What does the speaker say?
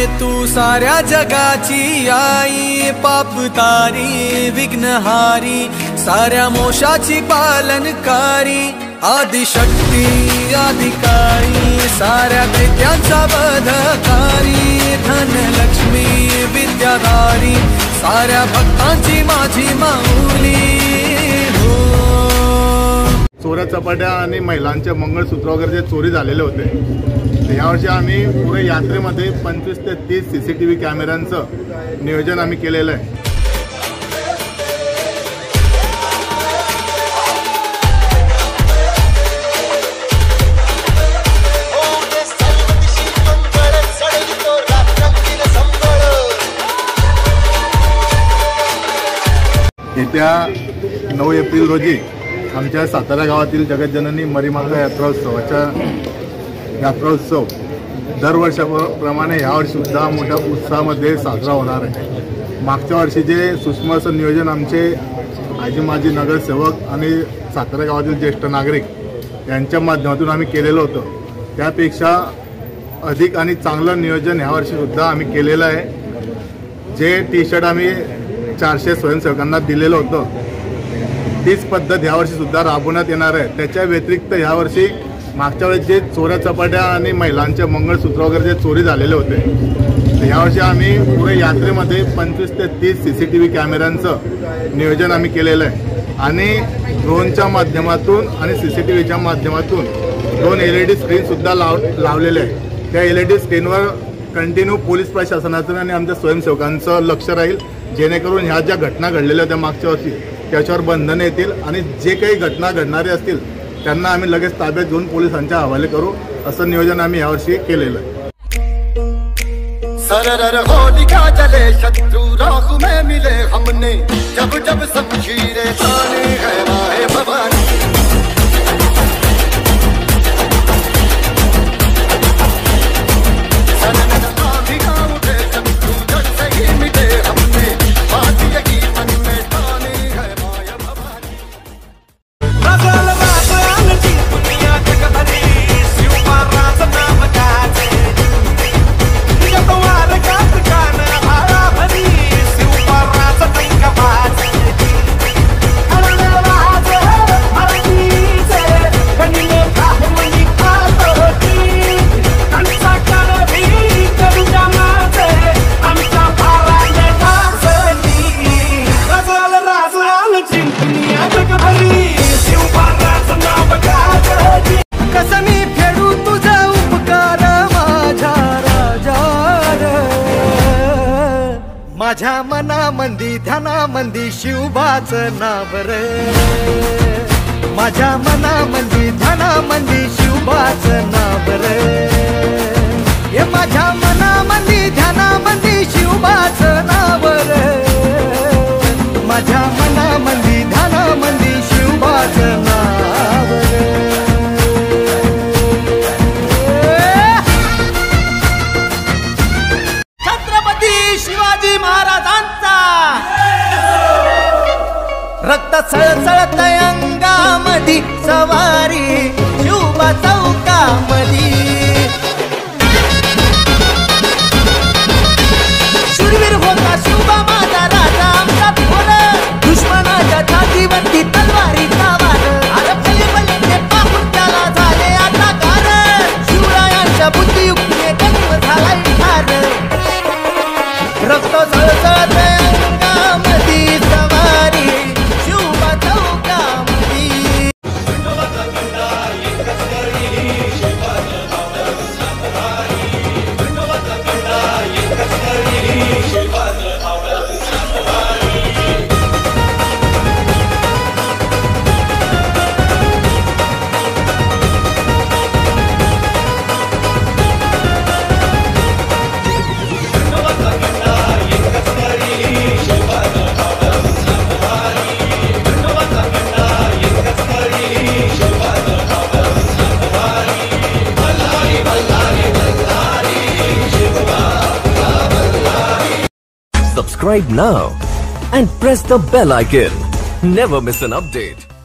तू साऱ्या जगाची आई, पाप तारी विघ्नहारी, साऱ्या मोशाची पालनकारी, आदिशक्ती अधिकारी, साऱ्या दैत्यांचा वधकारी, धनलक्ष्मी विद्याधारी, साऱ्या भक्तांची माझी माऊली हो। चोऱ्या चपाट्या आणि महिलांचे मंगळसूत्र वगैरे जे चोरी झालेले होते, यावर्षी आम्ही पुरे यात्रेमध्ये 25 ते 30 CCTV कॅमेऱ्यांचं नियोजन आम्ही केलेलं आहे। येत्या 9 एप्रिल रोजी आमच्या सातारा गावातील जगतजननी मरीमाता यात्रोत्सव दरवर्षाप्रमाणे यावर्षी सुद्धा मोठ्या उत्साहामध्ये साजरा होणार आहे। मागच्या वर्षी जे सूक्ष्म असं नियोजन आमचे आजी माजी नगरसेवक आणि सातारा गावातील ज्येष्ठ नागरिक यांच्या माध्यमातून आम्ही केलेलं होतं, त्यापेक्षा अधिक आणि चांगलं नियोजन यावर्षी सुद्धा आम्ही केलेलं आहे। जे T-शर्ट आम्ही 400 स्वयंसेवकांना दिलेलं होतं, तीच पद्धत यावर्षी सुद्धा राबवण्यात येणार आहे। त्याच्या व्यतिरिक्त यावर्षी मागच्या वेळेस जे चोऱ्या चपाट्या आणि महिलांचे मंगळसूत्र वगैरे जे चोरी झालेले होते, यावर्षी आम्ही पुरे यात्रेमध्ये 25 ते 30 CCTV कॅमेऱ्यांचं नियोजन आम्ही केलेलं आहे आणि ड्रोनच्या माध्यमातून आणि CCTVच्या माध्यमातून 2 LED स्क्रीनसुद्धा लावलेले आहे। त्या LED स्क्रीनवर कंटिन्यू पोलीस प्रशासनाचं आणि आमच्या स्वयंसेवकांचं लक्ष राहील, जेणेकरून ह्या ज्या घटना घडलेल्या होत्या मागच्या वर्षी त्याच्यावर बंधने येतील आणि जे काही घटना घडणारे असतील त्यांना आम्ही लगेच ताब्यात घेऊन पोलिसांच्या हवाले करू, असं नियोजन आम्ही यावर्षी केलेलं आहे। सरर होलिका जले शत्रु राख में मिले हमने, जब जब शमशीरें ताने है माहे भवानी। माझ्या मनामंदी ध्यानामंदी शिवबाचं नाव रे, माझ्या मनामंदी ध्यानामंदी शिवबाचं नाव रे, हे माझ्या मनामंदी ध्यानामंदी शिवबाचं नाव रे, माझ्या मनामंदी ध्यानामंदी शिवबाचं नाव रे। शिवाजी महाराजांचा रक्त सळसळत अंगामधी सवारी, शिवबा चौकामधी शूरवीर होता शिवबा माझा राजा आमचा थोर, दुश्मनाच्या छातीवरती तलवारीचा वार, अरे भले भले ते पाहून त्याला झाले आता गार, शिवरायांच्या बुद्धियुक्तीने जन्म झालाय ठार, रक्त सळसळत अंगामधी सवारी, Shivba चौकामधी। Subscribe now and press the bell icon. Never miss an update.